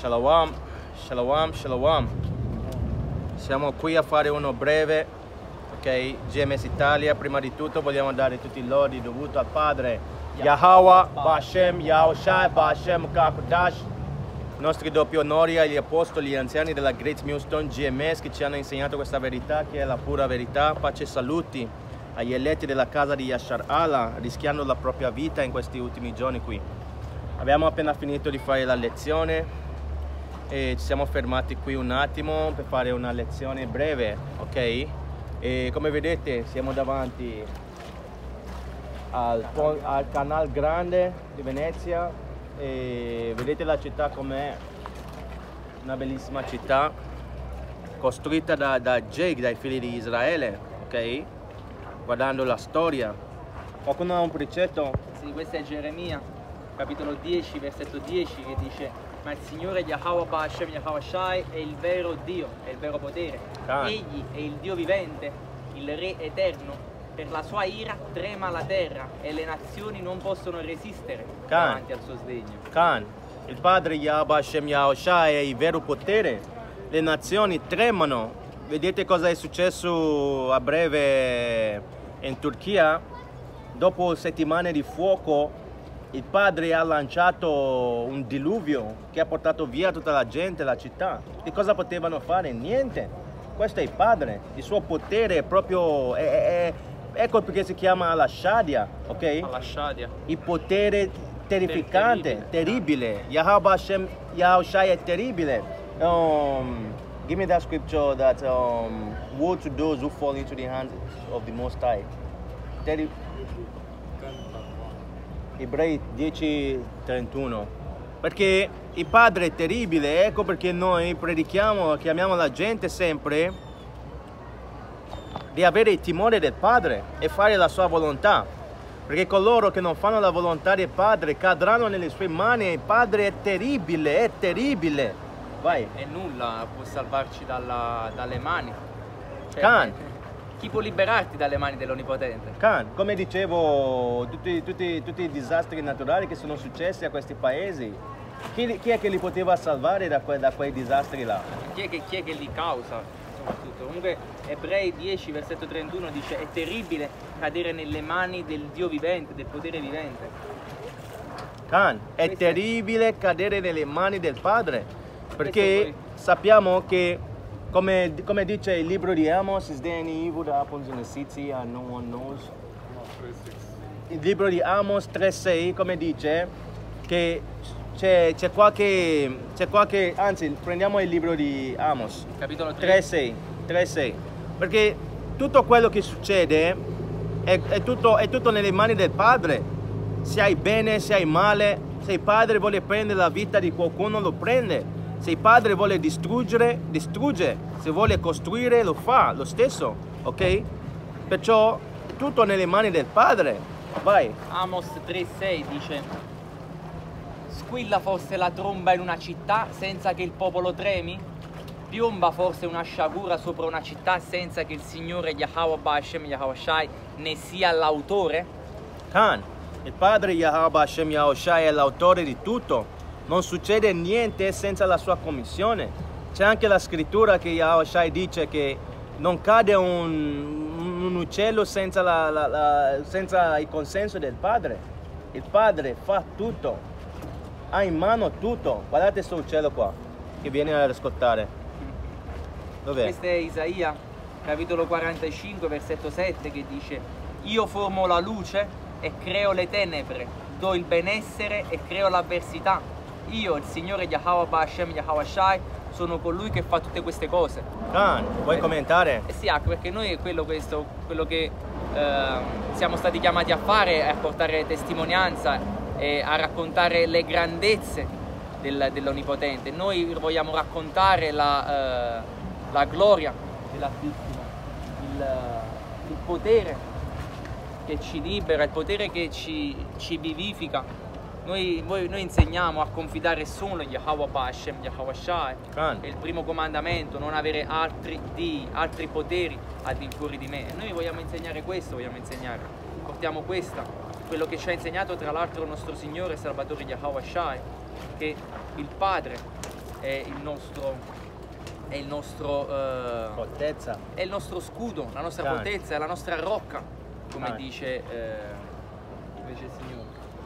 Shalom, shalom, shalom. Siamo qui a fare uno breve, ok? GMS Italia. Prima di tutto vogliamo dare tutti i lodi dovuti al Padre Yahweh, Bashem, Yahushai, Bashem, Kakodash. I nostri doppi onori agli apostoli, gli anziani della Great Millstone GMS che ci hanno insegnato questa verità che è la pura verità. Pace e saluti agli eletti della casa di Yashar Allah, rischiando la propria vita in questi ultimi giorni qui. Abbiamo appena finito di fare la lezione e ci siamo fermati qui un attimo per fare una lezione breve, ok? E come vedete siamo davanti al canal grande di Venezia e vedete la città com'è, una bellissima città costruita da Jake, dai figli di Israele, ok? Guardando la storia. Qualcuno ha un precetto? Sì, questo è Geremia, capitolo 10, versetto 10, che dice: ma il Signore Yahweh Hashem Yahushai è il vero Dio, è il vero potere. Egli è il Dio vivente, il Re eterno. Per la sua ira trema la terra e le nazioni non possono resistere davanti al suo sdegno. Il Padre Yahweh Hashem Yahushai è il vero potere. Le nazioni tremano. Vedete cosa è successo a breve in Turchia? Dopo settimane di fuoco, il Padre ha lanciato un diluvio che ha portato via tutta la gente, la città. E cosa potevano fare? Niente. Questo è il Padre. Il suo potere è proprio... ecco perché si chiama Al-Shadia, ok? Al-Shadia. Il potere terrificante, terribile. Yahweh Hashem Yahushai è terribile. Give me that scripture that woe to those who fall into the hands of the Most High. Ebrei 10:31. Perché il Padre è terribile, ecco perché noi predichiamo, chiamiamo la gente sempre di avere il timore del Padre e fare la sua volontà. Perché coloro che non fanno la volontà del Padre cadranno nelle sue mani e il Padre è terribile, è terribile. Vai. E nulla può salvarci dalle mani. Cioè, chi può liberarti dalle mani dell'Onnipotente? Come dicevo, tutti i disastri naturali che sono successi a questi paesi, chi è che li poteva salvare da quei disastri là? Chi è che li causa? Soprattutto. Comunque Ebrei 10 versetto 31 dice: è terribile cadere nelle mani del Dio vivente, del potere vivente. È terribile cadere nelle mani del Padre, perché sappiamo che come dice il libro di Amos, is there any evil that happens in the city and no one knows? Il libro di Amos 3:6 come dice che c'è qualche, anzi prendiamo il libro di Amos, capitolo 3:6, perché tutto quello che succede è tutto nelle mani del Padre. Se hai bene, se hai male, se il Padre vuole prendere la vita di qualcuno lo prende. Se il Padre vuole distruggere, distrugge. Se vuole costruire, lo fa, lo stesso, ok? Perciò è tutto nelle mani del Padre. Vai. Amos 3:6 dice: squilla forse la tromba in una città senza che il popolo tremi? Piomba forse una sciagura sopra una città senza che il Signore Yahweh Hashem Yahushai ne sia l'autore? Il Padre Yahweh Hashem Yahushai è l'autore di tutto. Non succede niente senza la sua commissione. C'è anche la scrittura che Yahushai dice che non cade un uccello senza il consenso del Padre. Il Padre fa tutto, ha in mano tutto. Guardate questo uccello qua che viene ad ascoltare. Dov'è? Questo è Isaia, capitolo 45, versetto 7, che dice: io formo la luce e creo le tenebre, do il benessere e creo l'avversità. Io, il Signore Yahweh Hashem Yahushai, sono colui che fa tutte queste cose. Vuoi commentare? Sì, perché noi quello che siamo stati chiamati a fare è a portare testimonianza e a raccontare le grandezze dell'Onnipotente. Noi vogliamo raccontare la gloria dell'Altissimo, il potere che ci libera, il potere che ci vivifica. Noi insegniamo a confidare solo in Yahweh Hashem Yahushai. È il primo comandamento: non avere altri poteri al di fuori di me. E noi vogliamo insegnare questo, portiamo quello che ci ha insegnato tra l'altro il nostro Signore e Salvatore Yahushai, che il Padre è il nostro, Fortezza. è il nostro scudo, la nostra Can. fortezza, è la nostra rocca, come Can. dice invece il Signore.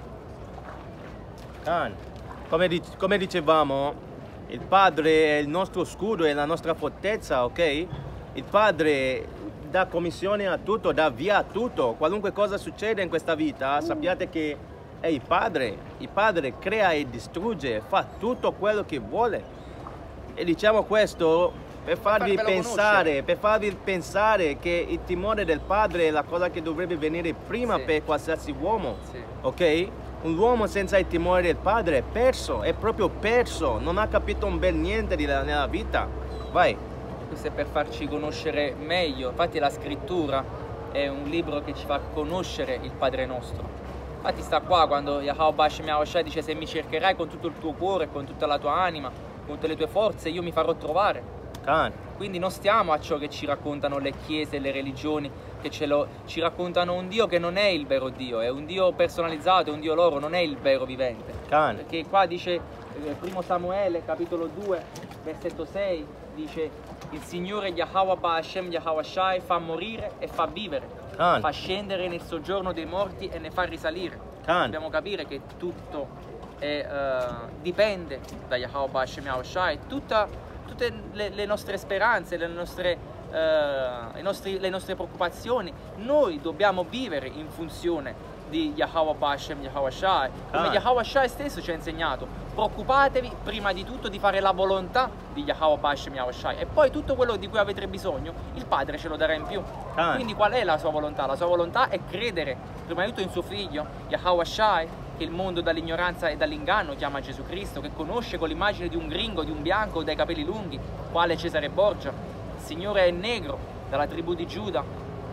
Can. Come dicevamo, il Padre è il nostro scudo, è la nostra fortezza, ok? Il Padre dà commissione a tutto, dà via a tutto. Qualunque cosa succede in questa vita, sappiate che è il Padre crea e distrugge, fa tutto quello che vuole. E diciamo questo per farvi pensare che il timore del Padre è la cosa che dovrebbe venire prima Sì. per qualsiasi uomo, Sì. ok? Un uomo senza il timore del Padre è perso, è proprio perso, non ha capito un bel niente nella vita. Vai. Questo è per farci conoscere meglio. Infatti la scrittura è un libro che ci fa conoscere il Padre nostro. Infatti sta qua quando Yahweh Hashem Yahushua dice: se mi cercherai con tutto il tuo cuore, con tutta la tua anima, con tutte le tue forze, io mi farò trovare. Can. Quindi non stiamo a ciò che ci raccontano le chiese e le religioni, che ci raccontano un Dio che non è il vero Dio, è un Dio personalizzato, è un Dio loro, non è il vero vivente. Can. Perché qua dice, primo Samuele, capitolo 2, versetto 6, dice: il Signore Yahweh Hashem Yahushua fa morire e fa vivere, Can. fa scendere nel soggiorno dei morti e ne fa risalire. Can. Dobbiamo capire che tutto dipende da Yahweh Hashem Yahushua, e tutte le nostre speranze, le nostre preoccupazioni, noi dobbiamo vivere in funzione di Yahweh Hashem Yahushua, come Yahushua stesso ci ha insegnato: preoccupatevi prima di tutto di fare la volontà di Yahweh Hashem Yahushua, e poi tutto quello di cui avete bisogno il Padre ce lo darà in più. Quindi qual è la sua volontà? La sua volontà è credere prima di tutto in suo figlio Yahushua, che il mondo dall'ignoranza e dall'inganno chiama Gesù Cristo, che conosce con l'immagine di un gringo, di un bianco dai capelli lunghi, quale Cesare Borgia. Il Signore è negro, dalla tribù di Giuda,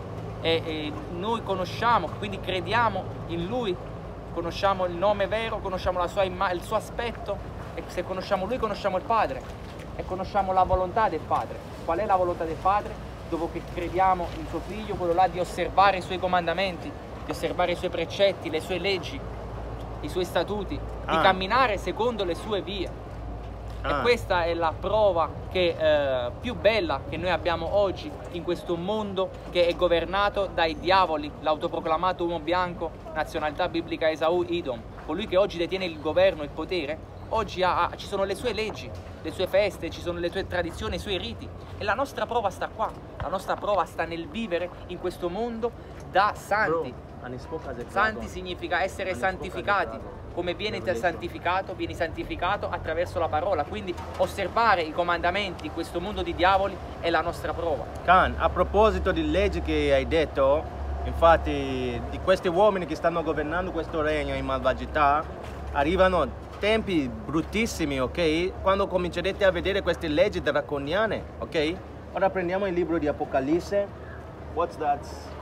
e noi conosciamo, quindi crediamo in Lui, conosciamo il nome vero, conosciamo il suo aspetto, e se conosciamo Lui conosciamo il Padre e conosciamo la volontà del Padre. Qual è la volontà del Padre? Dopo che crediamo in suo figlio, quello là di osservare i suoi comandamenti, di osservare i suoi precetti, le sue leggi, i suoi statuti, di camminare secondo le sue vie. E questa è la prova più bella che noi abbiamo oggi in questo mondo che è governato dai diavoli, l'autoproclamato uomo bianco, nazionalità biblica Esau Idom, colui che oggi detiene il governo e il potere. Oggi ci sono le sue leggi, le sue feste, ci sono le sue tradizioni, i suoi riti, e la nostra prova sta qua. La nostra prova sta nel vivere in questo mondo da santi. Santi significa essere santificati. Come vieni santificato attraverso la parola. Quindi osservare i comandamenti in questo mondo di diavoli è la nostra prova. Can, a proposito di leggi che hai detto, infatti di questi uomini che stanno governando questo regno in malvagità, arrivano tempi bruttissimi, ok? Quando comincerete a vedere queste leggi draconiane, ok? Ora prendiamo il libro di Apocalisse. What's that?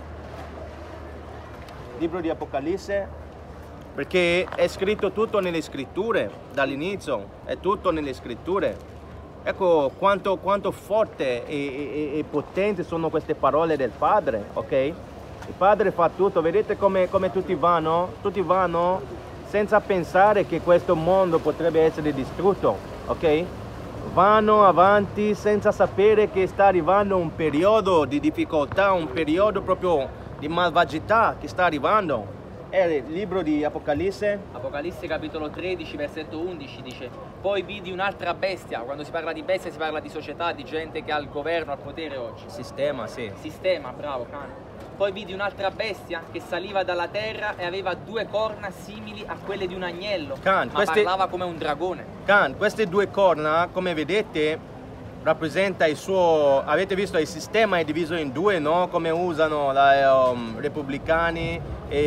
Libro di Apocalisse, perché è scritto tutto nelle scritture, dall'inizio, è tutto nelle scritture. Ecco quanto forte e potenti sono queste parole del Padre, ok? Il Padre fa tutto, vedete come tutti vanno? Tutti vanno senza pensare che questo mondo potrebbe essere distrutto, ok? Vanno avanti senza sapere che sta arrivando un periodo di difficoltà, un periodo proprio di malvagità che sta arrivando. È il libro di Apocalisse. Apocalisse capitolo 13 versetto 11 dice: poi vidi un'altra bestia. Quando si parla di bestia si parla di società, di gente che ha il governo, al potere oggi. Sistema, sì. Sistema, bravo cane. Poi vidi un'altra bestia che saliva dalla terra e aveva 2 corna simili a quelle di un agnello, ma parlava come un dragone. Queste 2 corna, come vedete, rappresenta il suo, avete visto il sistema è diviso in 2, no? Come usano i repubblicani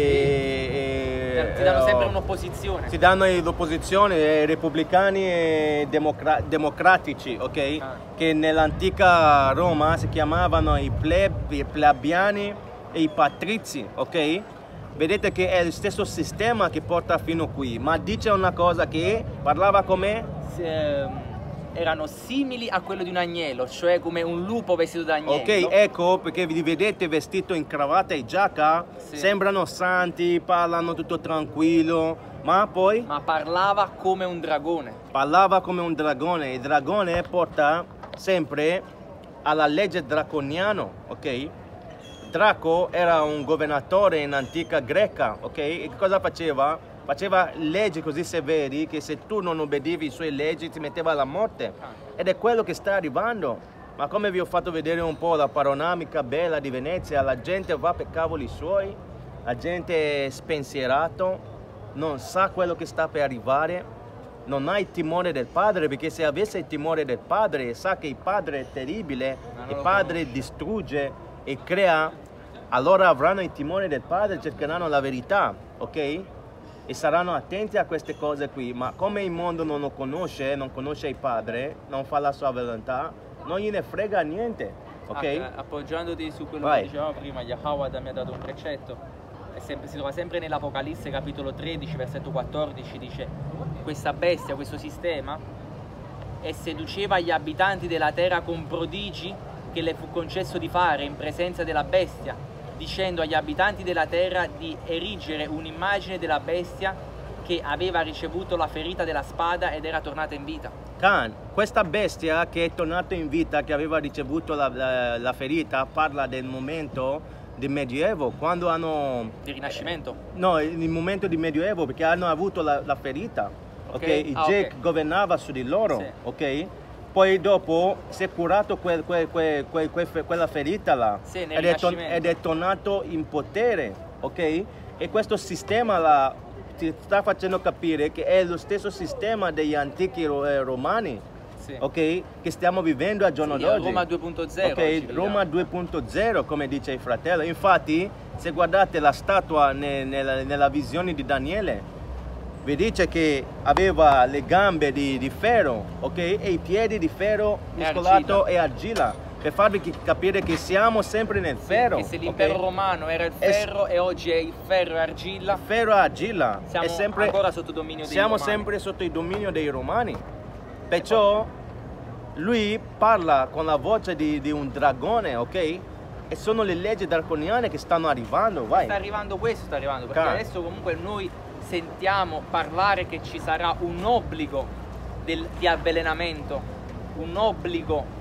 si danno sempre un'opposizione. Si danno l'opposizione, repubblicani e democratici, ok? Che nell'antica Roma si chiamavano i plebeiani e i patrizi, ok? Vedete che è lo stesso sistema che porta fino qui, ma dice una cosa che parlava come erano simili a quello di un agnello, cioè come un lupo vestito da agnello. Ok, ecco perché vi vedete vestito in cravatta e giacca, sì. Sembrano santi, parlano tutto tranquillo, ma poi ma parlava come un dragone. parlava come un dragone. Il dragone porta sempre alla legge draconiana, ok? Draco era un governatore in antica greca, ok? E cosa faceva? Faceva leggi così severi che se tu non obbedivi i suoi leggi ti metteva alla morte. Ed è quello che sta arrivando. Ma come vi ho fatto vedere un po' la panoramica bella di Venezia, la gente va per cavoli suoi, la gente è spensierato, non sa quello che sta per arrivare, non ha il timore del padre, perché se avesse il timore del padre, sa che il padre è terribile, il padre distrugge e crea, allora avranno il timore del padre, cercheranno la verità, ok? E saranno attenti a queste cose qui, ma come il mondo non lo conosce, non conosce il padre, non fa la sua volontà, non gliene frega niente, ok? Appoggiandoti su quello Vai. che dicevamo prima, Yahweh mi ha dato un precetto, si trova sempre nell'Apocalisse capitolo 13 versetto 14, dice: questa bestia, questo sistema, e seduceva gli abitanti della terra con prodigi che le fu concesso di fare in presenza della bestia, dicendo agli abitanti della terra di erigere un'immagine della bestia che aveva ricevuto la ferita della spada ed era tornata in vita. Khan, questa bestia che è tornata in vita, che aveva ricevuto la ferita, parla del momento del Medioevo, quando hanno... Di rinascimento? No, il momento di Medioevo, perché hanno avuto la ferita, ok? Il Jack governava su di loro, sì, ok? Poi dopo si è curato quella ferita là, sì, ed è tornato in potere, ok? E questo sistema ti sta facendo capire che è lo stesso sistema degli antichi romani, sì, ok? Che stiamo vivendo al giorno d'oggi. Roma 2.0. Ok, Roma 2.0, come dice il fratello. Infatti, se guardate la statua nella visione di Daniele, vi dice che aveva le gambe di ferro, ok? E i piedi di ferro mescolato e argilla. Per farvi capire che siamo sempre nel ferro. Che se l'impero romano era il ferro e oggi è il ferro e argilla. Ferro e argilla. Siamo ancora sotto dominio dei romani. Siamo sempre sotto il dominio dei romani. Perciò lui parla con la voce di un dragone, ok? E sono le leggi draconiane che stanno arrivando, vai. Sta arrivando questo, perché adesso comunque noi sentiamo parlare che ci sarà un obbligo di avvelenamento, un obbligo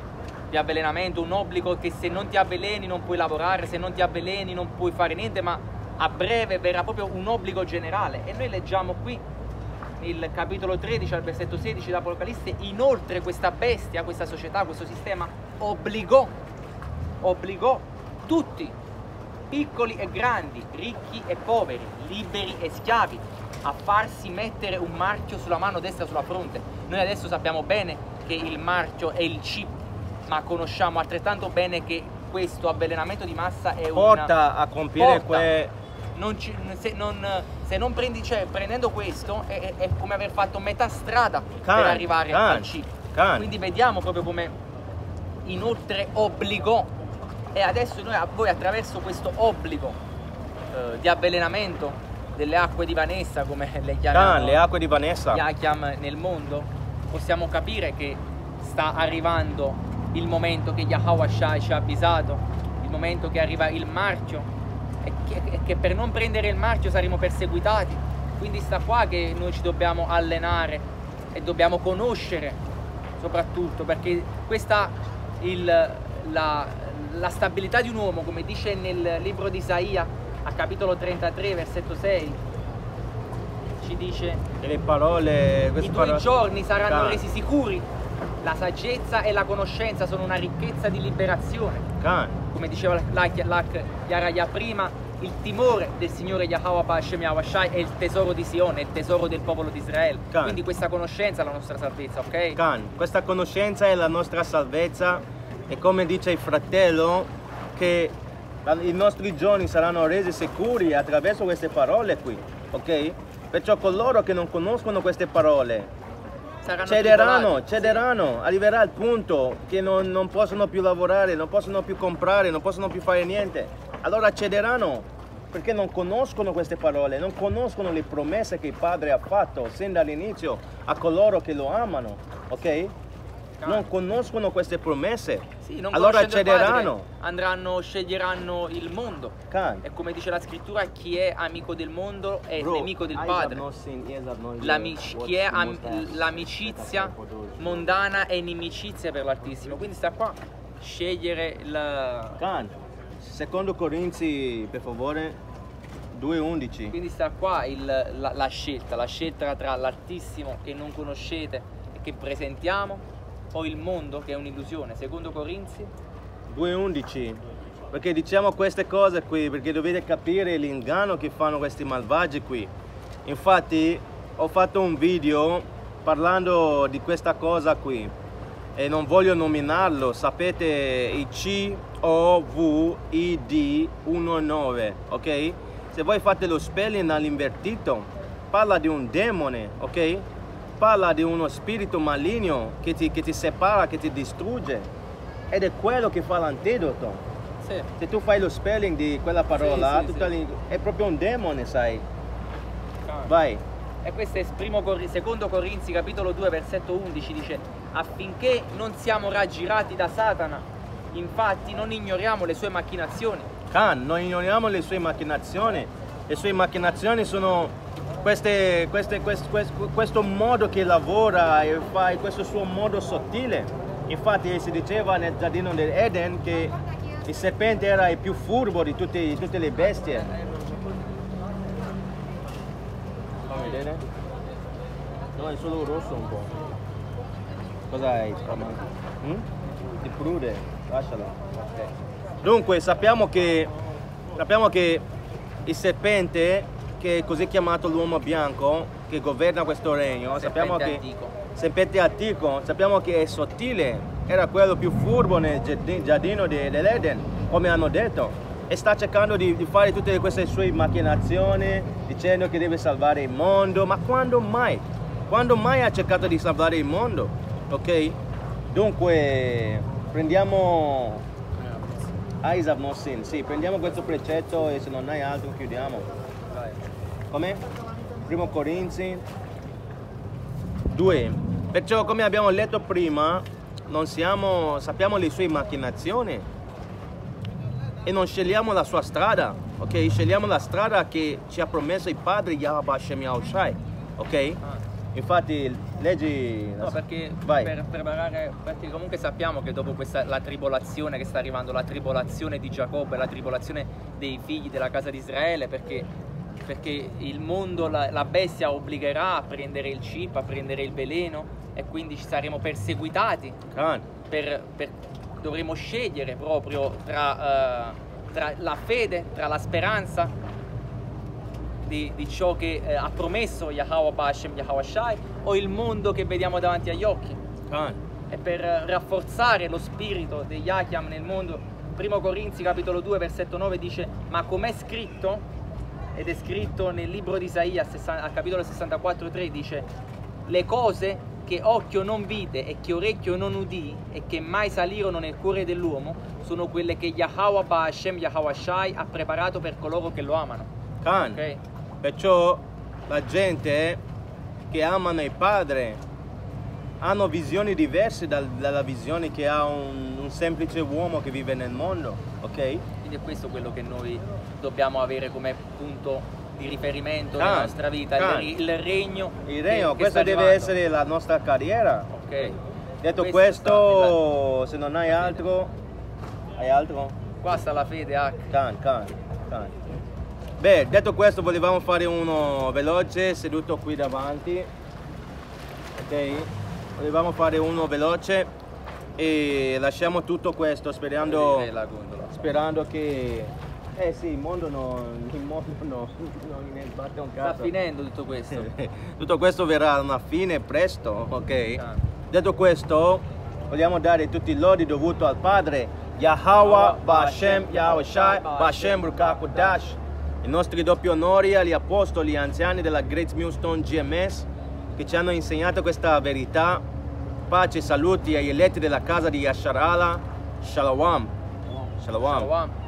che se non ti avveleni non puoi lavorare, se non ti avveleni non puoi fare niente, ma a breve verrà proprio un obbligo generale. E noi leggiamo qui nel capitolo 13 al versetto 16 d'Apocalisse: inoltre questa bestia, questa società, questo sistema obbligò tutti, piccoli e grandi, ricchi e poveri, liberi e schiavi, a farsi mettere un marchio sulla mano destra sulla fronte. Noi adesso sappiamo bene che il marchio è il chip, ma conosciamo altrettanto bene che questo avvelenamento di massa è porta a compiere se non prendi, cioè prendendo questo è come aver fatto metà strada per arrivare al chip. Quindi vediamo proprio come inoltre obbligò. E adesso voi attraverso questo obbligo di avvelenamento delle acque di Vanessa, come le chiamiamo, le acque di Vanessa, Yakiam nel mondo, possiamo capire che sta arrivando il momento che Yahweh ci ha avvisato, il momento che arriva il marchio, e che per non prendere il marchio saremo perseguitati. Quindi sta qua che noi ci dobbiamo allenare e dobbiamo conoscere soprattutto, perché questa la stabilità di un uomo, come dice nel libro di Isaia a capitolo 33 versetto 6, ci dice che le parole, i tuoi giorni saranno resi sicuri, la saggezza e la conoscenza sono una ricchezza di liberazione. Come diceva Yaraya prima, il timore del Signore Yahweh Hashem Yahushai è il tesoro di Sione, è il tesoro del popolo di Israele. Quindi questa conoscenza è la nostra salvezza, ok? Questa conoscenza è la nostra salvezza. E come dice il fratello, che i nostri giorni saranno resi sicuri attraverso queste parole qui, ok? Perciò coloro che non conoscono queste parole cederanno, arriverà il punto che non possono più lavorare, non possono più comprare, non possono più fare niente. Allora cederanno, perché non conoscono queste parole, non conoscono le promesse che il Padre ha fatto sin dall'inizio a coloro che lo amano, ok? non conoscono queste promesse, Sì, non allora conoscendo il cederanno. Padre, sceglieranno il mondo. Can. E come dice la scrittura, chi è amico del mondo è Bro, nemico del eyes Padre. have not seen, ears have not heard Chi è what the Most High l'amicizia has for those. mondana è inimicizia per l'Altissimo. Quindi sta qua scegliere il... Can. Secondo Corinzi, per favore, 2:11. Quindi sta qua la scelta tra l'Altissimo che non conoscete e che presentiamo o il mondo che è un'illusione. Secondo Corinzi 2:11. Perché diciamo queste cose qui perché dovete capire l'inganno che fanno questi malvagi qui. Infatti ho fatto un video parlando di questa cosa qui e non voglio nominarlo, sapete i COVID-19, ok? Se voi fate lo spelling all'invertito parla di un demone, ok? Parla di uno spirito maligno che ti separa, che ti distrugge ed è quello che fa l'antidoto. sì. Se tu fai lo spelling di quella parola, Sì, è proprio un demone, sai? Vai. E questo è secondo Corinzi capitolo 2 versetto 11, dice: affinché non siamo raggirati da Satana, infatti non ignoriamo le sue macchinazioni. Non ignoriamo le sue macchinazioni. Le sue macchinazioni sono questo modo che lavora e fa questo suo modo sottile. Infatti si diceva nel giardino dell'Eden che il serpente era il più furbo di tutte le bestie. Fammi vedere. No, è solo rosso un po'. Cosa hai? Ti prude, lasciala. Ok. Dunque sappiamo che il serpente, che è così chiamato l'uomo bianco, che governa questo regno, serpente antico, sappiamo che è sottile, era quello più furbo nel giardino dell'Eden, come hanno detto, e sta cercando di fare tutte queste sue macchinazioni, dicendo che deve salvare il mondo, ma quando mai? Quando mai ha cercato di salvare il mondo? Ok? Dunque prendiamo Eyes have not seen. Sì, prendiamo questo precetto e se non hai altro chiudiamo. Vai. Come? Primo Corinzi 2. Perciò come abbiamo letto prima, sappiamo le sue macchinazioni e non scegliamo la sua strada, ok? Scegliamo la strada che ci ha promesso il Padre Yahweh Hashem Yahushai, ok? Infatti leggi. No, perché vai. Per preparare, perché comunque sappiamo che dopo la tribolazione che sta arrivando, la tribolazione di Giacobbe, la tribolazione dei figli della casa di Israele, perché il mondo, la bestia obbligherà a prendere il chip, a prendere il veleno, e quindi ci saremo perseguitati. Dovremo scegliere proprio tra la fede, tra la speranza di ciò che ha promesso Yahweh Hashem Yahushai o il mondo che vediamo davanti agli occhi. E per rafforzare lo spirito degli Yakiam nel mondo, 1 Corinzi capitolo 2 versetto 9 dice: ma com'è scritto, ed è scritto nel libro di Isaia al capitolo 64:3, dice: le cose che occhio non vide e che orecchio non udì e che mai salirono nel cuore dell'uomo sono quelle che Yahweh Hashem Yahushai ha preparato per coloro che lo amano. Okay? Perciò la gente che amano il Padre hanno visioni diverse dalla visione che ha un semplice uomo che vive nel mondo, ok? Quindi è questo quello che noi dobbiamo avere come punto di riferimento nella nostra vita, il regno. Il regno, questa deve essere la nostra carriera. Ok. Detto questo, se non hai altro, hai altro? Qua sta la fede, Can. Beh, detto questo volevamo fare uno veloce seduto qui davanti, ok? Volevamo fare uno veloce e lasciamo tutto questo sperando che sì, il mondo non ne batte un cazzo. Sta finendo tutto questo. Tutto questo verrà a una fine presto, ok? Detto questo, vogliamo dare tutti i lodi dovuti al Padre Yahweh Hashem Yahushai Hashem Rukakodash. I nostri doppi onori agli apostoli e anziani della Great Millstone GMS che ci hanno insegnato questa verità. Pace e saluti agli eletti della casa di Yasharala. Shalom.